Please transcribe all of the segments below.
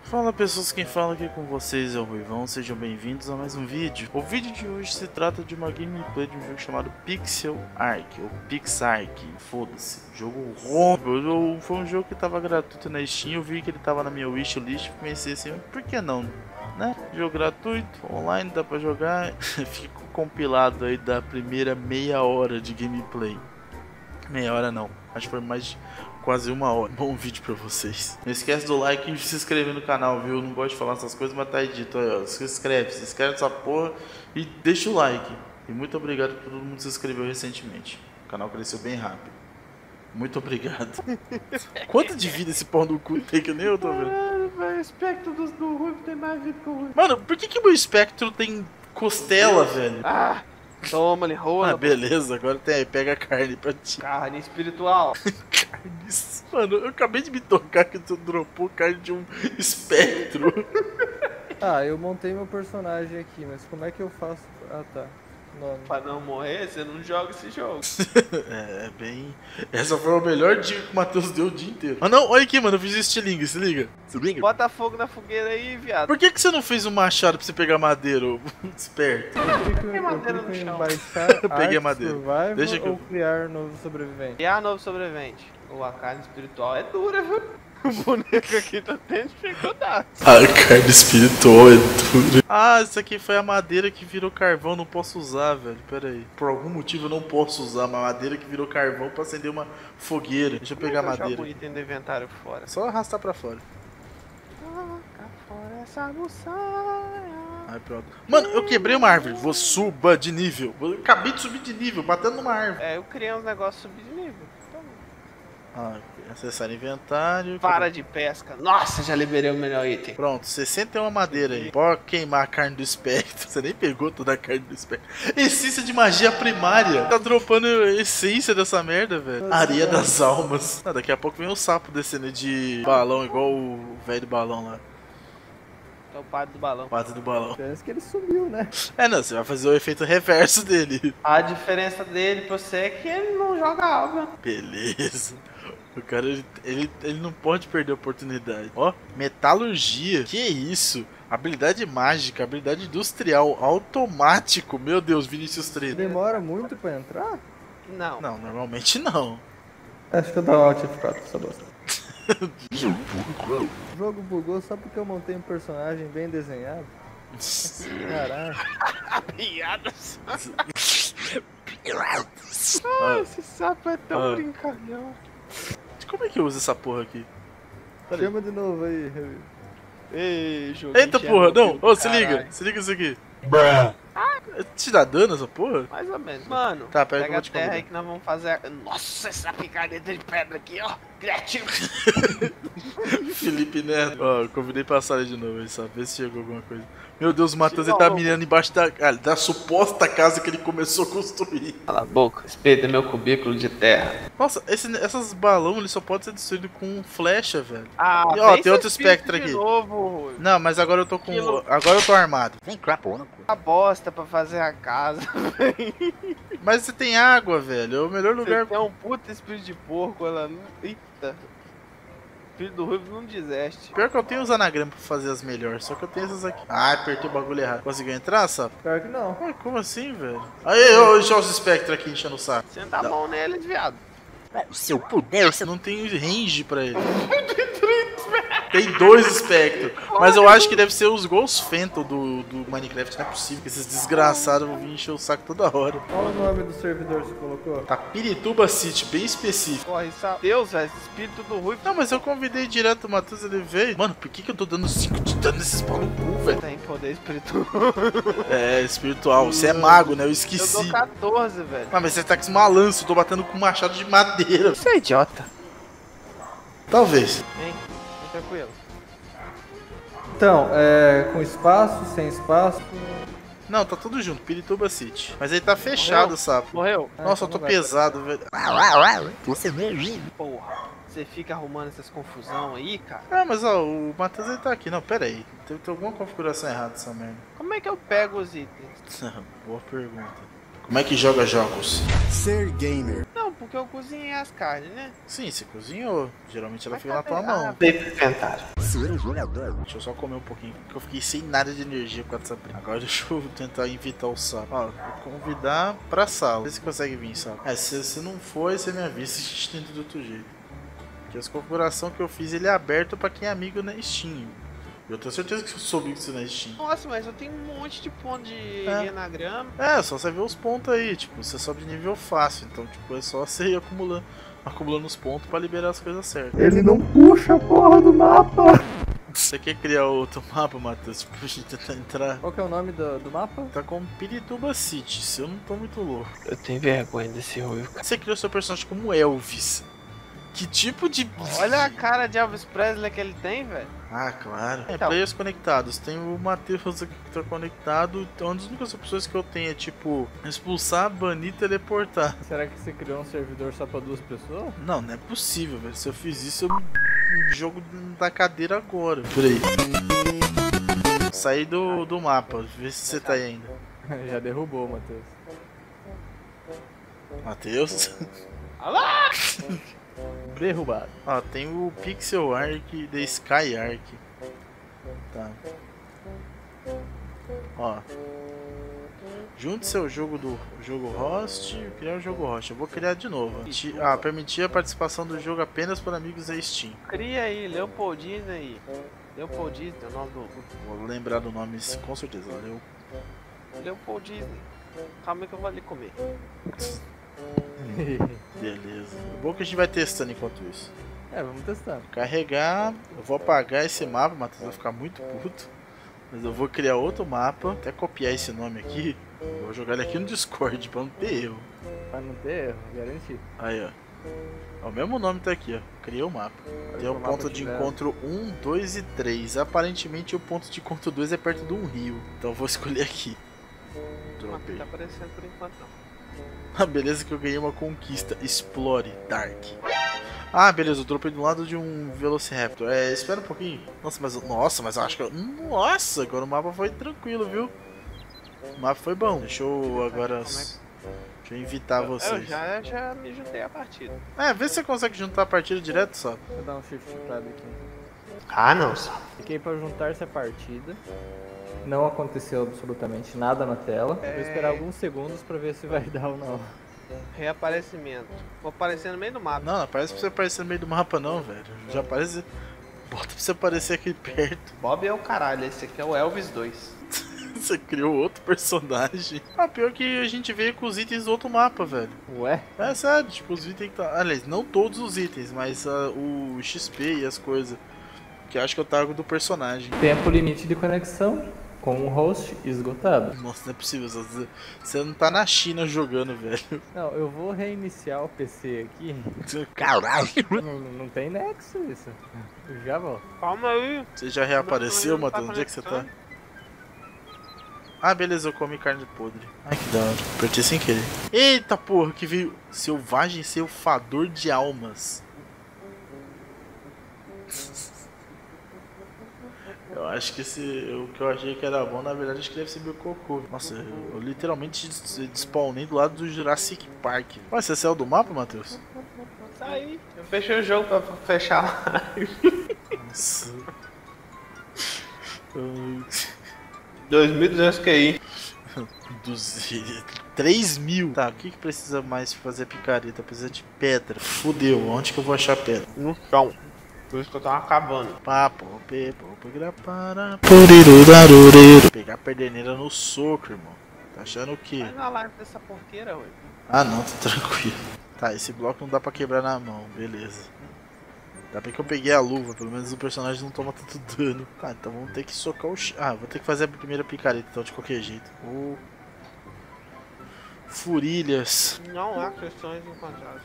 Fala pessoas, quem fala aqui com vocês é o Ruivão, sejam bem-vindos a mais um vídeo. O vídeo de hoje se trata de uma gameplay de um jogo chamado Pixel Ark, ou Pixark, foda-se, jogo ruim. Foi um jogo que tava gratuito na Steam, eu vi que ele tava na minha wishlist e pensei assim, por que não, né? Jogo gratuito, online, dá pra jogar, fico compilado aí da primeira meia hora de gameplay. Meia hora não, acho que foi mais de quase uma hora. Bom vídeo pra vocês. Não esquece do like e se inscrever no canal, viu? Eu não gosto de falar essas coisas, mas tá aí dito. Aí, ó. Se inscreve nessa porra e deixa o like. E muito obrigado por todo mundo que se inscreveu recentemente. O canal cresceu bem rápido. Muito obrigado. Quanto de vida esse pau no cu tem que nem eu tô vendo? Mano, o espectro do Ruivo tem mais vida que o Ruivo. Mano, por que o meu espectro tem costela, velho? Ah, toma, ele rola. Ah, beleza, agora tem aí, pega a carne pra ti. Carne espiritual. Mano, eu acabei de me tocar que tu dropou carne de um espectro. Ah, eu montei meu personagem aqui, mas como é que eu faço? Ah, tá. Nome. Pra não morrer, você não joga esse jogo. É bem... Essa foi a melhor dica que o Matheus deu o dia inteiro. Ah não, olha aqui, mano, eu fiz estilingue, se liga. Se liga. Bota fogo na fogueira aí, viado. Por que você não fez um machado pra você pegar madeira, ô esperto? Tem madeira no chão. Baixar Eu peguei a Ark madeira. Survival Deixa que eu- ou criar novo sobrevivente? E a novo sobrevivente. Ou a carne espiritual é dura, viu? O boneco aqui tá tendo dificuldade. A carne espiritual é dura. Ah, isso aqui foi a madeira que virou carvão, não posso usar, velho. Pera aí. Por algum motivo eu não posso usar uma madeira que virou carvão pra acender uma fogueira. Deixa eu pegar a Como é que eu madeira. jogo o item do inventário fora. É só arrastar pra fora. Toca fora essa buçanha. Aí pronto. Mano, eu quebrei uma árvore. Vou suba de nível. Eu acabei de subir de nível, batendo numa árvore. É, eu criei uns negócios subir de nível. Então, Acessar inventário. vara de pesca. Nossa, já liberei o melhor item. Pronto, 61 madeira aí. Pode queimar a carne do espectro. Você nem pegou toda a carne do espectro. Essência de magia primária. Tá dropando essência dessa merda, velho. Areia das almas. Ah, daqui a pouco vem o sapo descendo de balão, igual o velho do balão lá. É o padre do balão. O padre do balão. Parece que ele sumiu, né? É, não, você vai fazer o efeito reverso dele. A diferença dele pra você é que ele não joga água. Beleza. O cara, ele não pode perder a oportunidade. Ó, metalurgia. Que isso? Habilidade mágica, habilidade industrial, automático. Meu Deus, Vinícius 3. Demora muito pra entrar? Não. Não, normalmente não. Acho que eu dou Alt F4, essa bosta. O jogo bugou só porque eu montei um personagem bem desenhado. Caralho. Piadas. Ah, Esse sapo é tão Ah. brincalhão. como é que usa essa porra aqui? Pera aí. Chama de novo aí, Revi. Ei, jogo. Eita porra, não. Ô, se liga isso aqui. Te dá dano essa porra? Mais ou menos. Mano, Tá, pera que eu pega vou a te terra convidar. aí que nós vamos fazer a... Nossa, essa picareta de pedra aqui, ó. Criativo. Felipe Neto. Ó, eu convidei pra sala de novo aí, sabe? Ver se chegou alguma coisa. Meu Deus, o Matheus ele tá mirando embaixo da suposta casa que ele começou a construir. Cala a boca. Respeita meu cubículo de terra. Nossa, essas balões ele só pode ser destruído com flecha, velho. Ah, E, ó, vem tem outro esse espírito espectro de aqui. novo, Rui. Não, mas agora eu tô com. Aquilo- Agora eu tô armado. Vem cá, porra. A bosta pra fazer a casa. Mas você tem água, velho. É o melhor lugar. Você tem um puta espírito de porco, ela não... Eita. Filho do Ruivo não desiste. Pior que eu tenho os anagramas pra fazer as melhores, só que eu tenho essas aqui. Ah, apertei o bagulho errado. Conseguiu entrar, sapo? Pior que não. Ué, como assim, velho? Aí, ó, já os espectros aqui enchendo o saco. Senta a mão nele, viado. Se eu puder, você não tem range pra ele. Tem 2 espectros. Mas eu acho que deve ser os Ghost Phantom do Minecraft. Não é possível que esses desgraçados vão vir encher o saco toda hora. Qual o nome do servidor que você colocou? Tá Pirituba City, bem específico. Corre, sabe? Deus, velho, esse espírito do Ruivo Não, mas eu convidei direto o Matheus, ele veio. Mano, por que eu tô dando 5 de dano nesses pau no cu, velho? tem poder espiritual. É, espiritual. Você é mago, né? Eu Eu esqueci. dou 14, velho. Ah, mas você tá com uma lança, eu tô batendo com um machado de madeira. Você é idiota. Talvez. Vem tranquilo. Então, com espaço, sem espaço. Não, tá tudo junto, Pirituba City. Mas ele tá fechado, Morreu? sapo. Morreu? Nossa, eu tô não vai. pesado, velho. Porra. Você fica arrumando essas confusão aí, cara. Ah, mas ó, o Matheus ele tá aqui. Não, pera aí. Tem alguma configuração errada essa merda. Como é que eu pego os itens? Boa pergunta. Como é que joga jogos? Ser gamer. Não, porque eu cozinhei as carnes, né? Sim, você cozinhou. Geralmente ela Mas fica na cadê? tua mão. Veio pro inventário. Deixa eu só comer um pouquinho, porque eu fiquei sem nada de energia com essa briga. Agora deixa eu tentar invitar o sapo. Ó, vou convidar pra sala. Vê se consegue vir, sapo. Se não for, aí você me avisa, a gente tenta de outro jeito. Porque as configurações que eu fiz, ele é aberto pra quem é amigo na Steam. Eu tenho certeza que eu soube que você na Steam. Nossa, mas eu tenho um monte de ponto de enagrama. É, só você ver os pontos aí, tipo, você sobe de nível fácil. Então, tipo, é só você ir acumulando os pontos pra liberar as coisas certas. Ele não puxa a porra do mapa! Você quer criar outro mapa, Matheus? Tipo, a gente tentar entrar. Qual que é o nome do mapa? Tá com Pirituba City, se eu não tô muito louco. Eu tenho vergonha desse ruivo, cara. Você criou seu personagem como Elvis. Que tipo de. Olha a cara de Elvis Presley que ele tem, velho. Ah, claro. Então. Players conectados. Tem o Matheus aqui que tá conectado. Então, uma das únicas opções que eu tenho é tipo expulsar, banir e teleportar. Será que você criou um servidor só pra 2 pessoas? Não, não é possível, velho. Se eu fiz isso, eu me jogo da cadeira agora. Por aí. Saí do mapa. Vê se você tá aí ainda. Já derrubou, Matheus. Matheus? Alô? Derrubado. Ó, tem o Pixel Arc e The Sky Arc. Tá. Ó. Junte seu jogo do jogo host e criar o jogo host. Eu vou criar de novo. Permitir a participação do jogo apenas por amigos da Steam. Cria aí, Leopold Disney. Leopold Disney, é o nome do. Vou lembrar do nome com certeza. Leopold Disney. Calma aí que eu vou ali comer. Beleza. É bom que a gente vai testando enquanto isso. É, vamos testar. Carregar. Eu vou apagar esse mapa, o Matheus vai ficar muito puto. Mas eu vou criar outro mapa. Até copiar esse nome aqui. Eu vou jogar ele aqui no Discord pra não ter erro. Pra não ter erro, garantir. Aí, ó. O mesmo nome tá aqui, ó. Criei o mapa. Tem o ponto de encontro 1, 2 e 3. Aparentemente o ponto de encontro 2 é perto de um rio. Então eu vou escolher aqui. Dropei. Não tá aparecendo por enquanto não. Ah, beleza que eu ganhei uma conquista. Explore Dark. Ah, beleza, eu dropei do lado de um Velociraptor. Espera um pouquinho. Nossa, mas eu acho que Nossa, agora o mapa foi tranquilo, viu? O mapa foi bom. Deixa eu agora... Deixa eu invitar vocês. Eu já me juntei à partida. Vê se você consegue juntar a partida direto, só. Vou dar um shift pra aqui. Ah, não. Fiquei pra juntar-se a partida. Não aconteceu absolutamente nada na tela. Vou esperar alguns segundos pra ver se vai dar ou não. Reaparecimento. Vou aparecer no meio do mapa. Não parece pra você aparecer no meio do mapa não, velho. Já aparece... Bota pra você aparecer aqui perto. Bob é o caralho, esse aqui é o Elvis 2. Você criou outro personagem. Pior que a gente veio com os itens do outro mapa, velho. Ué? É sério, tipo, os itens que tá... Aliás, não todos os itens, mas o XP e as coisas. Que eu acho que eu trago do personagem. Tempo limite de conexão com o host esgotado. Nossa, não é possível. Você não tá na China jogando, velho. Não, eu vou reiniciar o PC aqui. Caralho. Não tem nexo isso. Eu já volto. Calma aí. Você já reapareceu, Matheus? Onde é que você tá? Ah, beleza, eu comi carne podre. Ai, que da hora. Apertei sem querer. Eita porra, que veio. Selvagem ceifador de almas. Eu acho que o que eu achei que era bom, na verdade, acho que deve ser meu cocô. Nossa, eu literalmente despawnei do lado do Jurassic Park. Ué, você saiu do mapa, Matheus? Saí. Eu fechei o jogo pra fechar lá. Nossa. 2.200 QI. 3.000. Tá, o que precisa mais pra fazer picareta? Precisa de pedra. Fudeu, onde que eu vou achar pedra? No chão. Por isso que eu tava acabando. Pegar a perdeneira no soco, irmão. Tá achando o quê? Vai na live dessa porqueira, ué. Ah não, tá tranquilo. Tá, esse bloco não dá pra quebrar na mão, beleza. Ainda bem que eu peguei a luva, pelo menos o personagem não toma tanto dano. Tá, então vamos ter que socar o... vou ter que fazer a primeira picareta então, de qualquer jeito. Furilhas. Não há questões encontradas.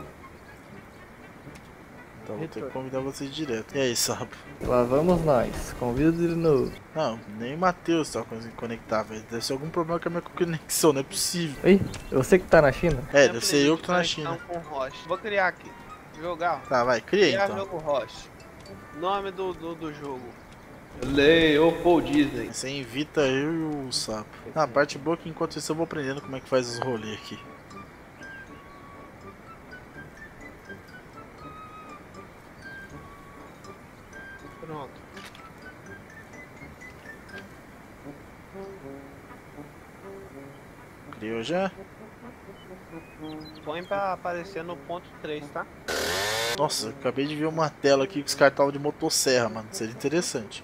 Então vou ter que convidar vocês direto. E aí, sapo? Lá vamos nós. Convido de novo. Não, nem o Matheus tá conseguindo conectar, velho. Deve ser algum problema com a minha conexão, não é possível. Oi? Você que tá na China? Deve ser eu que tô na China. Com Roche. Vou criar aqui. Jogar. Tá, vai, cria Criar então. jogo Roche. Nome do jogo. Leopold Disney. Você invita eu e o sapo. A parte boa é que enquanto isso eu vou aprendendo como é que faz os rolês aqui. Criou já? Põe pra aparecer no ponto 3, tá? Nossa, eu acabei de ver uma tela aqui que os caras estavam de motosserra, mano. Seria interessante.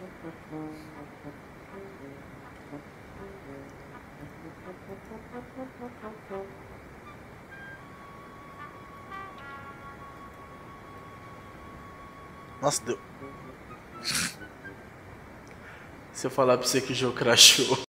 Nossa, deu. Se eu falar pra você que o jogo crashou.